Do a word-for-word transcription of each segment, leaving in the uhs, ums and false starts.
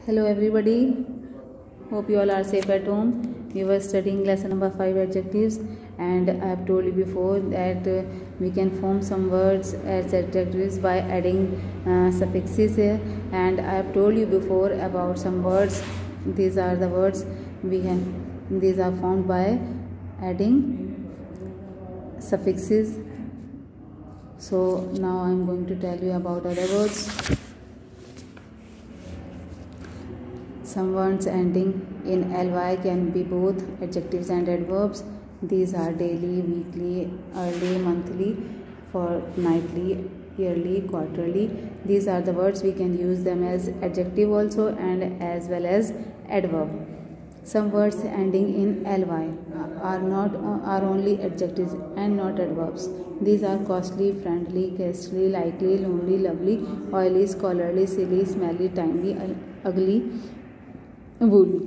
Hello everybody, hope you all are safe at home. We were studying lesson number five, adjectives, and I have told you before that uh, we can form some words as adjectives by adding uh, suffixes here, and I have told you before about some words. These are the words we have, these are formed by adding suffixes. So now I am going to tell you about other words. Some words ending in ly can be both adjectives and adverbs. These are daily, weekly, early, monthly, fortnightly, yearly, quarterly. These are the words we can use them as adjective also and as well as adverb. Some words ending in ly are not are only adjectives and not adverbs. These are costly, friendly, ghastly, likely, lonely, lovely, oily, scholarly, silly, smelly, timely, ugly, woolly.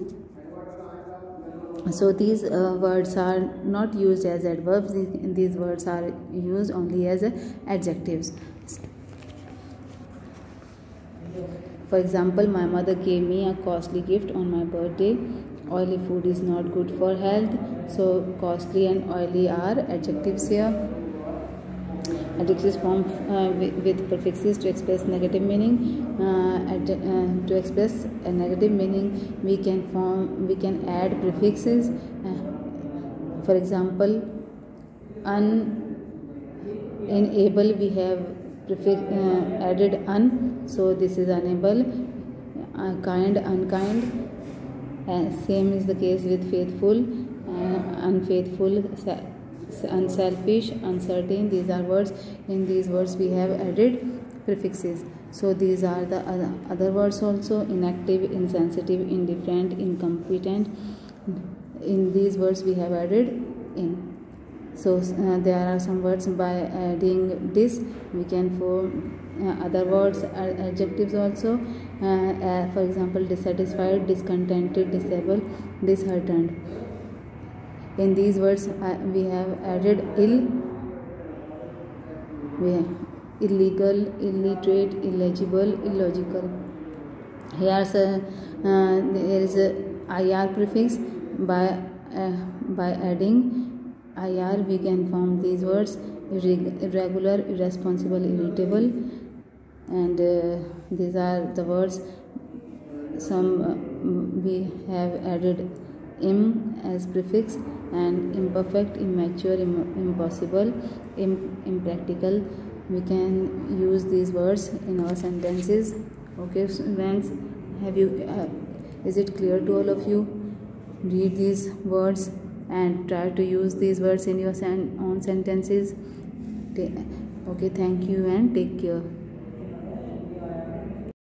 So these uh, words are not used as adverbs. These, these words are used only as uh, adjectives. For example, my mother gave me a costly gift on my birthday. Oily food is not good for health. So costly and oily are adjectives here. Adjectives formed uh, with, with prefixes to express negative meaning. Uh, uh, to express a negative meaning, we can form, we can add prefixes. Uh, for example, un, in able we have prefix uh, added un. So this is unable. Uh, kind, unkind. Uh, same is the case with faithful, uh, unfaithful, unselfish, uncertain. These are words. In these words we have added prefixes. So these are the other, other words also: inactive, insensitive, indifferent, incompetent. In these words we have added in. So uh, there are some words by adding this we can form uh, other words, uh, adjectives also. Uh, uh, for example, dissatisfied, discontented, disabled, disheartened. In these words uh, we have added ill, we have illegal, illiterate, illegible, illogical. Here uh, uh, there is a ir prefix. By uh, by adding ir we can form these words: irregular, irresponsible, irritable, and uh, these are the words. Some uh, we have added im as prefix, and imperfect, immature, Im impossible, Im impractical. We can use these words in our sentences. Okay friends, have you uh, is it clear to all of you? Read these words and try to use these words in your sen own sentences. Okay, thank you and take care.